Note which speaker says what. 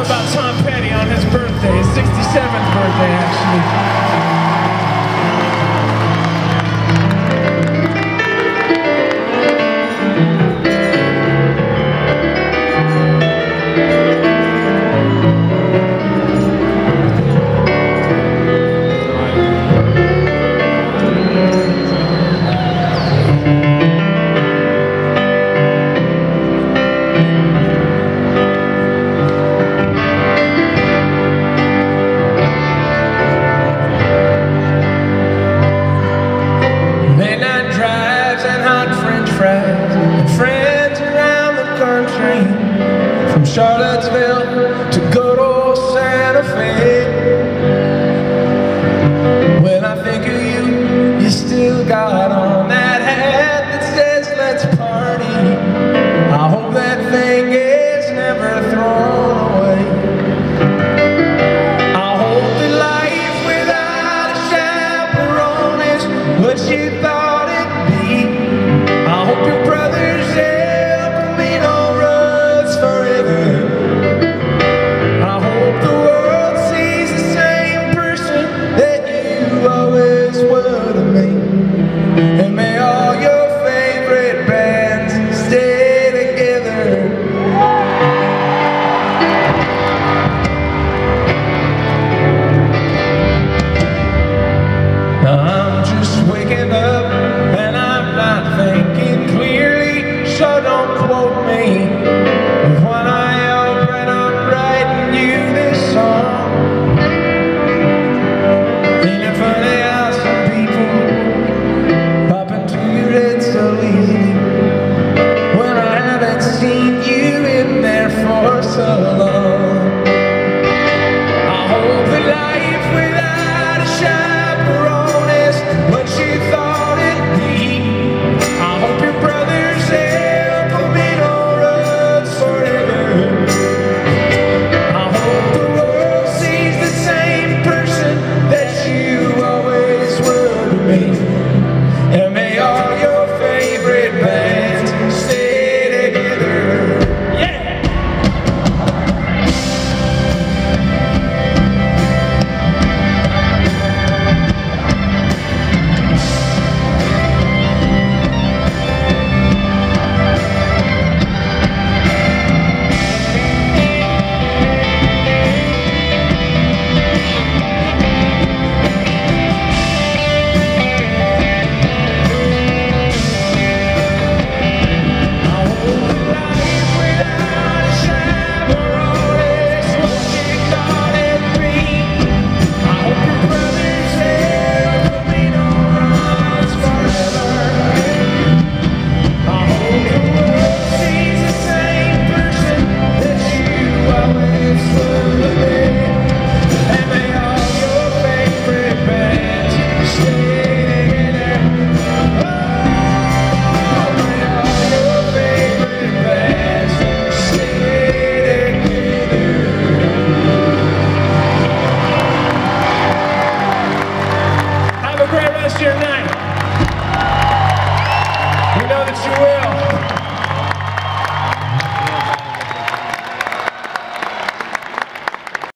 Speaker 1: about Tom Petty on his birthday, his 67th birthday actually. Friends around the country, from Charlottesville to good old Santa Fe. When I think of you, you still got on that hat that says let's party. I hope that thing is never thrown away. I hope that life without a chaperone is what you thought